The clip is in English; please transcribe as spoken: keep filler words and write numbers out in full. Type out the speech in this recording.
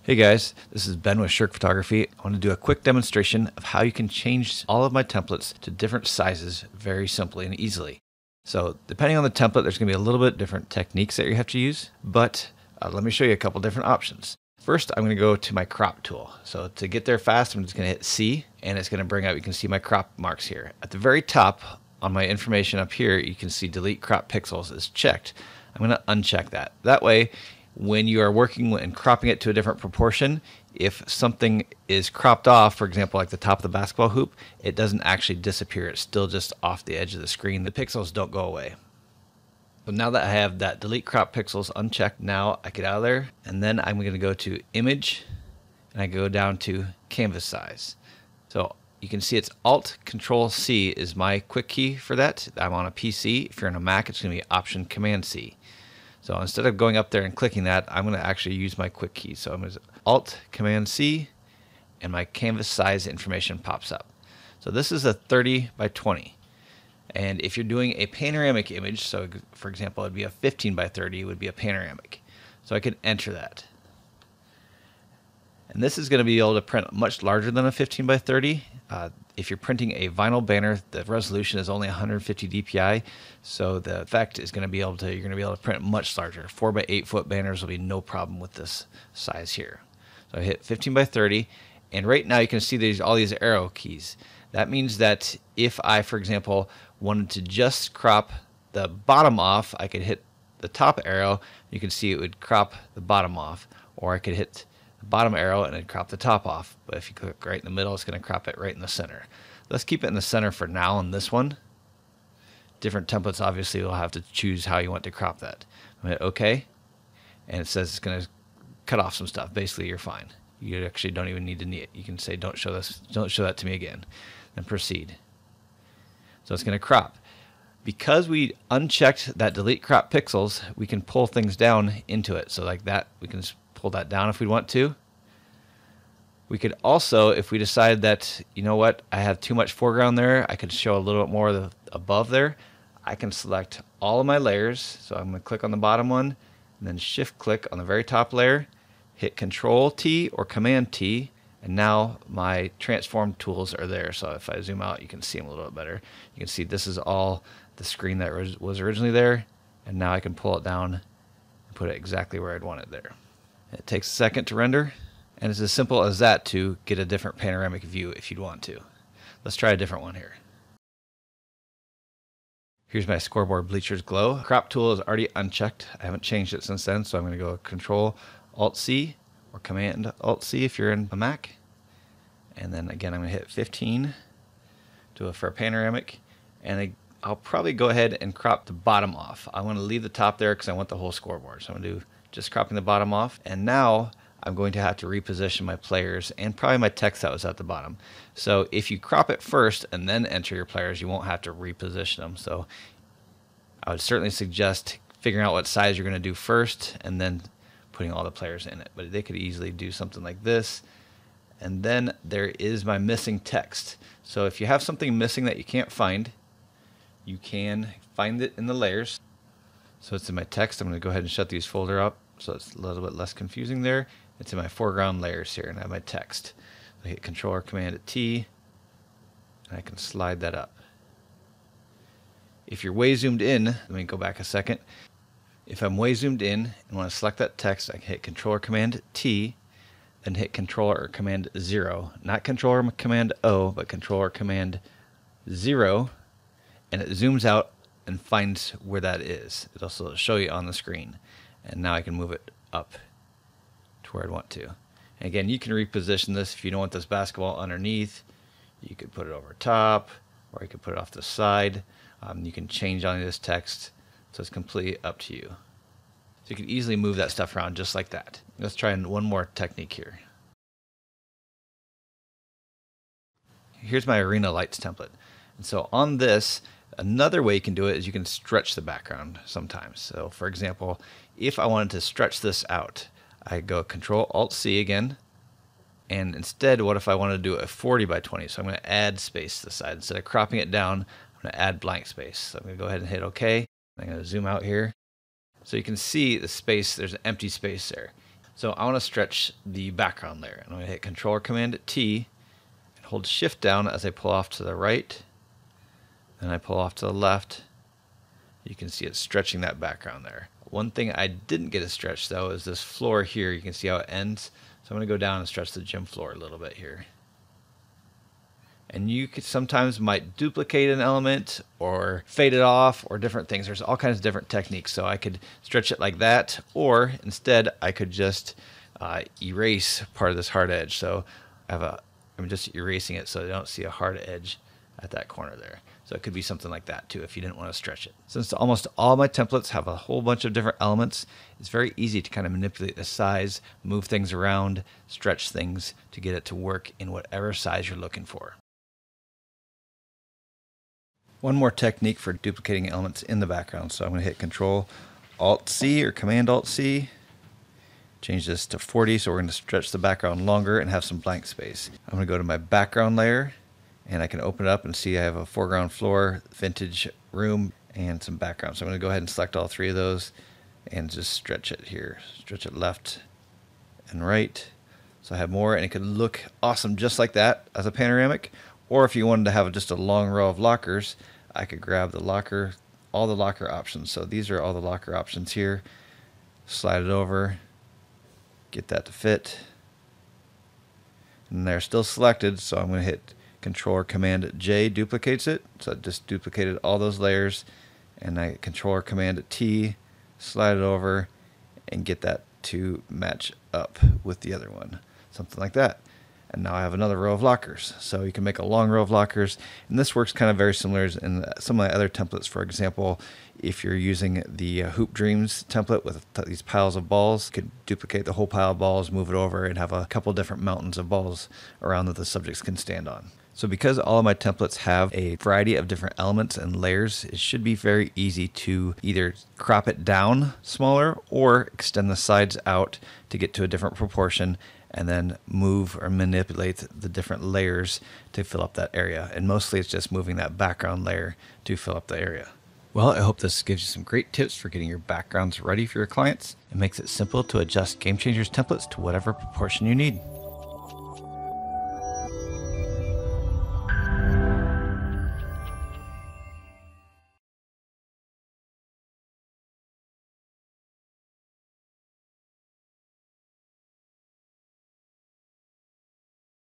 Hey guys, this is Ben with Shirk Photography. I want to do a quick demonstration of how you can change all of my templates to different sizes very simply and easily. So depending on the template, there's going to be a little bit different techniques that you have to use, but uh, let me show you a couple different options. First, I'm going to go to my crop tool. So to get there fast, I'm just going to hit C, and it's going to bring up, you can see my crop marks here. At the very top on my information up here, you can see delete crop pixels is checked. I'm going to uncheck that. That way, when you are working and cropping it to a different proportion, if something is cropped off, for example, like the top of the basketball hoop, it doesn't actually disappear. It's still just off the edge of the screen. The pixels don't go away. So now that I have that delete crop pixels unchecked, now I get out of there, and then I'm going to go to image, and I go down to canvas size. So you can see it's Alt Control C is my quick key for that. I'm on a P C. If you're on a Mac, it's going to be Option Command C. So instead of going up there and clicking that, I'm going to actually use my quick key. So I'm going to Alt Command C, and my canvas size information pops up. So this is a thirty by twenty. And if you're doing a panoramic image, so for example, it'd be a fifteen by thirty, it would be a panoramic. So I could enter that. And this is going to be able to print much larger than a fifteen by thirty. Uh, if you're printing a vinyl banner, the resolution is only one hundred fifty D P I, so the effect is going to be able to, you're going to be able to print much larger. four by eight foot banners will be no problem with this size here. So I hit fifteen by thirty, and right now you can see there's all these arrow keys. That means that if I, for example, wanted to just crop the bottom off, I could hit the top arrow. You can see it would crop the bottom off, or I could hit the bottom arrow and it'd crop the top off. But if you click right in the middle, it's going to crop it right in the center. Let's keep it in the center for now on this one. Different templates, obviously, you'll have to choose how you want to crop that. I'm going to hit OK, and it says it's going to cut off some stuff. Basically, you're fine. You actually don't even need to need it. You can say, "Don't show this. Don't show that to me again," and proceed. So it's going to crop. Because we unchecked that delete crop pixels, we can pull things down into it. So like that, we can just pull that down if we want to. We could also, if we decide that, you know what, I have too much foreground there, I could show a little bit more of the, above there. I can select all of my layers. So I'm going to click on the bottom one, and then shift click on the very top layer, hit Control T or Command T, and now my transform tools are there. So if I zoom out, you can see them a little bit better. You can see this is all the screen that was originally there, and now I can pull it down and put it exactly where I'd want it there. It takes a second to render, and it's as simple as that to get a different panoramic view if you'd want to. Let's try a different one here. Here's my scoreboard bleachers glow. Crop tool is already unchecked. I haven't changed it since then, so I'm going to go Control Alt C or Command Alt C if you're in a Mac. And then again, I'm going to hit fifteen to a for a panoramic, and I, I'll probably go ahead and crop the bottom off. I want to leave the top there because I want the whole scoreboard. So I'm going to do just cropping the bottom off, and now I'm going to have to reposition my players and probably my text that was at the bottom. So if you crop it first and then enter your players, you won't have to reposition them. So I would certainly suggest figuring out what size you're going to do first and then putting all the players in it. But they could easily do something like this. And then there is my missing text. So if you have something missing that you can't find, you can find it in the layers. So it's in my text. I'm going to go ahead and shut these folder up so it's a little bit less confusing there. It's in my foreground layers here, and I have my text. I hit Control or Command T, and I can slide that up. If you're way zoomed in, let me go back a second. If I'm way zoomed in and want to select that text, I can hit Control or Command T, then hit Control or Command zero. Not Control or Command O, but Control or Command zero, and it zooms out and finds where that is. It'll also show you on the screen. And now I can move it up to where I'd want to. And again, you can reposition this. If you don't want this basketball underneath, you could put it over top, or you could put it off the side. Um, you can change on this text, so it's completely up to you. So you can easily move that stuff around just like that. Let's try one more technique here. Here's my arena lights template. And so on this, another way you can do it is you can stretch the background sometimes. So for example, if I wanted to stretch this out, I go Control Alt C again, and instead, what if I wanted to do a forty by twenty? So I'm going to add space to the side. Instead of cropping it down, I'm going to add blank space. So I'm going to go ahead and hit OK. I'm going to zoom out here. So you can see the space, there's an empty space there. So I want to stretch the background layer. I'm going to hit Control or Command T and hold Shift down as I pull off to the right. Then I pull off to the left. You can see it stretching that background there. One thing I didn't get to stretch though is this floor here. You can see how it ends. So I'm going to go down and stretch the gym floor a little bit here. And you could sometimes might duplicate an element or fade it off or different things. There's all kinds of different techniques. So I could stretch it like that, or instead I could just uh, erase part of this hard edge. So I have a, I'm just erasing it so I don't see a hard edge at that corner there. So it could be something like that too if you didn't want to stretch it. Since almost all my templates have a whole bunch of different elements, it's very easy to kind of manipulate the size, move things around, stretch things to get it to work in whatever size you're looking for. One more technique for duplicating elements in the background. So I'm going to hit Control Alt C or Command Alt C. Change this to forty, so we're going to stretch the background longer and have some blank space. I'm going to go to my background layer, and I can open it up and see I have a foreground floor, vintage room, and some background. So I'm going to go ahead and select all three of those and just stretch it here. Stretch it left and right. So I have more, and it could look awesome just like that as a panoramic. Or if you wanted to have just a long row of lockers, I could grab the locker, all the locker options. So these are all the locker options here. Slide it over, get that to fit. And they're still selected, so I'm going to hit Control or Command J, duplicates it. So I just duplicated all those layers, and I Control or Command T, slide it over, and get that to match up with the other one. Something like that. And now I have another row of lockers. So you can make a long row of lockers. And this works kind of very similar in some of my other templates. For example, if you're using the uh, Hoop Dreams template with these piles of balls, you could duplicate the whole pile of balls, move it over, and have a couple different mountains of balls around that the subjects can stand on. So because all of my templates have a variety of different elements and layers, it should be very easy to either crop it down smaller or extend the sides out to get to a different proportion, and then move or manipulate the different layers to fill up that area. And mostly it's just moving that background layer to fill up the area. Well, I hope this gives you some great tips for getting your backgrounds ready for your clients. It makes it simple to adjust Game Changers templates to whatever proportion you need.